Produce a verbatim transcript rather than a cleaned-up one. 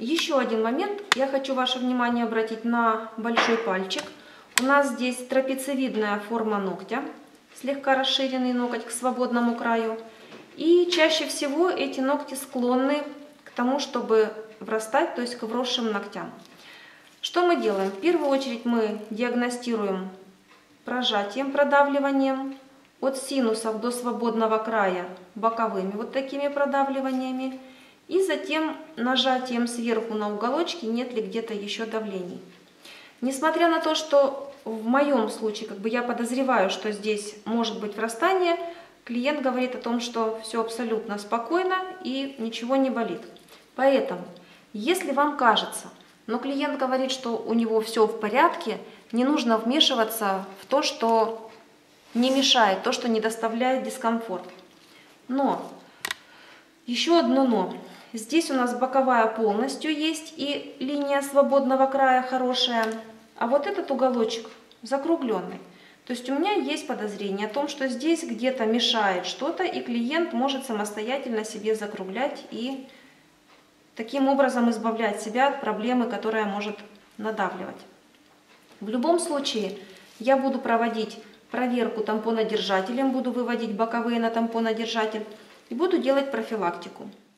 Еще один момент. Я хочу ваше внимание обратить на большой пальчик. У нас здесь трапециевидная форма ногтя, слегка расширенный ноготь к свободному краю. И чаще всего эти ногти склонны к тому, чтобы врастать, то есть к вросшим ногтям. Что мы делаем? В первую очередь мы диагностируем прожатием, продавливанием от синусов до свободного края боковыми вот такими продавливаниями. И затем нажатием сверху на уголочки, нет ли где-то еще давлений. Несмотря на то, что в моем случае как бы я подозреваю, что здесь может быть врастание, клиент говорит о том, что все абсолютно спокойно и ничего не болит. Поэтому, если вам кажется, но клиент говорит, что у него все в порядке, не нужно вмешиваться в то, что не мешает, то, что не доставляет дискомфорт. Но, еще одно но. Здесь у нас боковая полностью есть и линия свободного края хорошая, а вот этот уголочек закругленный. То есть у меня есть подозрение о том, что здесь где-то мешает что-то, и клиент может самостоятельно себе закруглять и таким образом избавлять себя от проблемы, которая может надавливать. В любом случае я буду проводить проверку тампонодержателем, буду выводить боковые на тампонодержатель и буду делать профилактику.